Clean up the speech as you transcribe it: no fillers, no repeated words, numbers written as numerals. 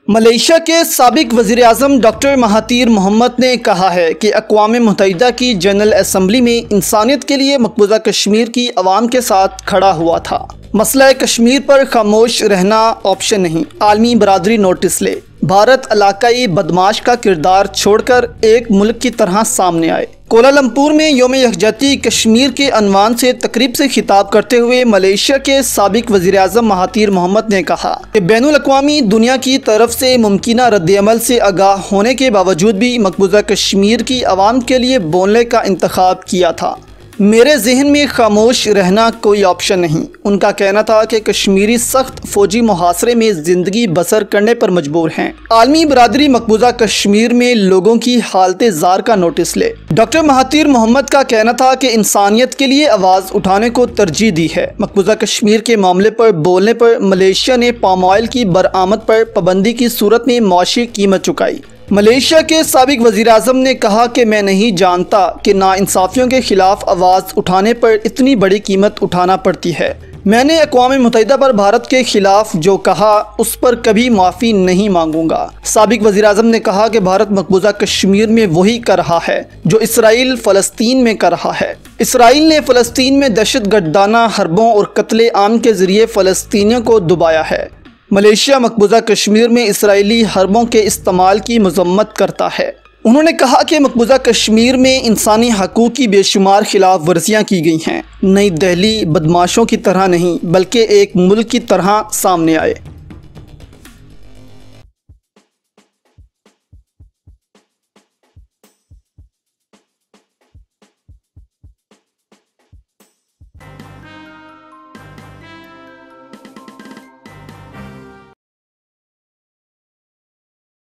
Malaysia के साबिक वज़ीर-ए-आज़म डॉक्टर महातीर मोहम्मद ने कहा है कि अक़वाम मुत्तहिदा की जनरल असम्बली में इंसानियत के लिए मकबूजा कश्मीर की अवाम के साथ खड़ा हुआ था। मसला कश्मीर पर खामोश रहना ऑप्शन नहीं, आलमी बरादरी नोटिस ले। भारत इलाकाई बदमाश का किरदार छोड़कर एक मुल्क की तरह सामने आए। कोलालमपुर में यौम यकजहती कश्मीर के अनवान से तकरीब से खिताब करते हुए मलेशिया के साबिक वज़ीर-ए-आज़म महातीर मोहम्मद ने कहा कि बैनुल अक़वामी दुनिया की तरफ से मुमकिना रद्द-ए-अमल से आगाह होने के बावजूद भी मकबूजा कश्मीर की आवाम के लिए बोलने का इंतखाब किया था। मेरे जहन में खामोश रहना कोई ऑप्शन नहीं। उनका कहना था कि कश्मीरी सख्त फौजी मुहासरे में ज़िंदगी बसर करने पर मजबूर हैं। आलमी बरादरी मकबूजा कश्मीर में लोगों की हालत ज़ार का नोटिस ले। डॉक्टर महातीर मोहम्मद का कहना था कि इंसानियत के लिए आवाज़ उठाने को तरजीह दी है। मकबूजा कश्मीर के मामले पर बोलने पर मलेशिया ने पाम ऑयल की बरामद पर पाबंदी की सूरत में मौशी कीमत चुकाई। मलेशिया के साबिक वज़ीर-ए-आज़म ने कहा कि मैं नहीं जानता कि नाइंसाफ़ियों के खिलाफ आवाज़ उठाने पर इतनी बड़ी कीमत उठाना पड़ती है। मैंने अक़वाम मुत्तहिदा पर भारत के खिलाफ जो कहा उस पर कभी माफ़ी नहीं मांगूंगा। साबिक वज़ीर-ए-आज़म ने कहा कि भारत मकबूजा कश्मीर में वही कर रहा है जो इसराइल फ़लस्तीन में कर रहा है। इसराइल ने फ़लस्तीन में दहशतगर्दाना हरबों और कत्ले आम के ज़रिए फ़लस्तीनियों को दबाया है। मलेशिया मकबूजा कश्मीर में इसराइली हरबों के इस्तेमाल की मजम्मत करता है। उन्होंने कहा कि मकबूजा कश्मीर में इंसानी हकूक़ की बेशुमार खिलाफ वर्जियाँ की गई हैं। नई दिल्ली बदमाशों की तरह नहीं बल्कि एक मुल्क की तरह सामने आए।